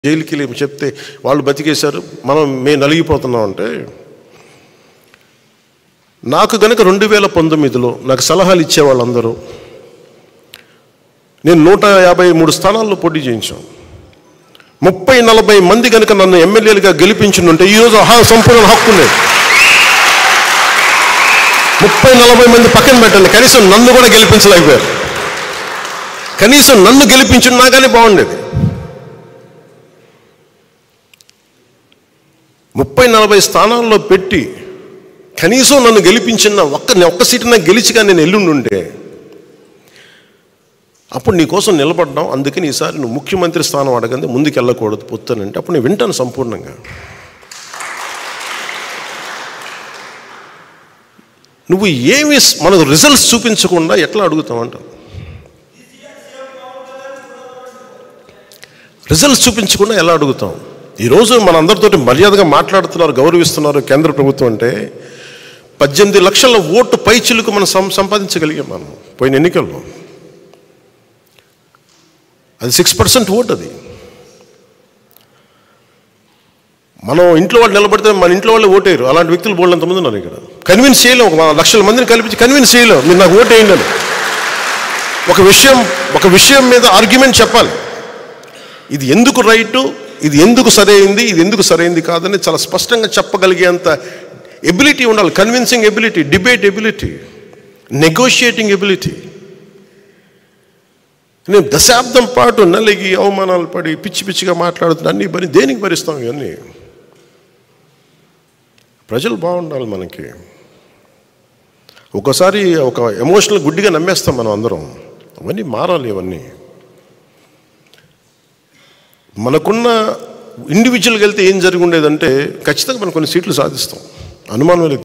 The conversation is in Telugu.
జైలుకి వెళ్ళి చెప్తే వాళ్ళు బతికేశారు, మేము నలిగిపోతున్నాం అంటే, నాకు కనుక 2019లో నాకు సలహాలు ఇచ్చే వాళ్ళందరూ, నేను 153 స్థానాల్లో పోటీ చేయించాం. 30-40 మంది కనుక నన్ను ఎమ్మెల్యేలుగా గెలిపించుంటే ఈరోజు సంపూర్ణ హక్కు లేదు. 30-40 మంది పక్కన పెట్టండి, కనీసం నన్ను కూడా గెలిపించలేకపోయారు. కనీసం నన్ను గెలిపించున్నా కానీ బాగుండేది. 30-40 స్థానాల్లో పెట్టి కనీసం నన్ను గెలిపించిన ఒక్క సీటు నాకు గెలిచిగా నేను ఎల్లుండుంటే అప్పుడు నీకోసం నిలబడ్డాం, అందుకని ఈసారి నువ్వు ముఖ్యమంత్రి స్థానం అడగండి, ముందుకు వెళ్ళకూడదు పొత్తానంటే అప్పుడు నేను వింటాను సంపూర్ణంగా. నువ్వు ఏమి మనకు రిజల్ట్స్ చూపించకుండా ఎట్లా అడుగుతావంట? రిజల్ట్స్ చూపించకుండా ఎలా అడుగుతాం? ఈరోజు మనందరితోటి మర్యాదగా మాట్లాడుతున్నారు, గౌరవిస్తున్నారు కేంద్ర ప్రభుత్వం అంటే 18 లక్షల ఓటు పైచిలుకు మనం సంపాదించగలిగాం. మనం పోయిన ఎన్నికల్లో అది 6% ఓటు. అది మనం ఇంట్లో వాళ్ళు నిలబడితే మన ఇంట్లో వాళ్ళే ఓటేరు. అలాంటి వ్యక్తులు బోల్డంతమంది ఉన్నారు ఇక్కడ. కన్విన్స్ చేయలేం, 1 లక్షల మందిని కల్పించి కన్విన్స్ చేయలేం మీరు నాకు ఓటు వేయండి అని. ఒక విషయం మీద ఆర్గ్యుమెంట్ చెప్పాలి, ఇది ఎందుకు రైటు, ఇది ఎందుకు సరైంది, ఇది ఎందుకు సరైంది కాదని చాలా స్పష్టంగా చెప్పగలిగేంత ఎబిలిటీ ఉండాలి. Convincing ability, debate ability, negotiating ability. నేను దశాబ్దం పాటు నలిగి అవమానాలు పడి పిచ్చి పిచ్చిగా మాట్లాడుతున్నా, అన్నీ దేనికి భరిస్తాం? ఇవన్నీ ప్రజలు బాగుండాలి మనకి. ఒకసారి ఒక ఎమోషనల్ గుడ్డిగా నమ్మేస్తాం మనం అందరం. అవన్నీ మారాలి. అవన్నీ మనకున్న ఇండివిజువల్గా వెళ్తే ఏం జరిగి ఉండేదంటే ఖచ్చితంగా మనం కొన్ని సీట్లు సాధిస్తాం, అనుమానం లేదు.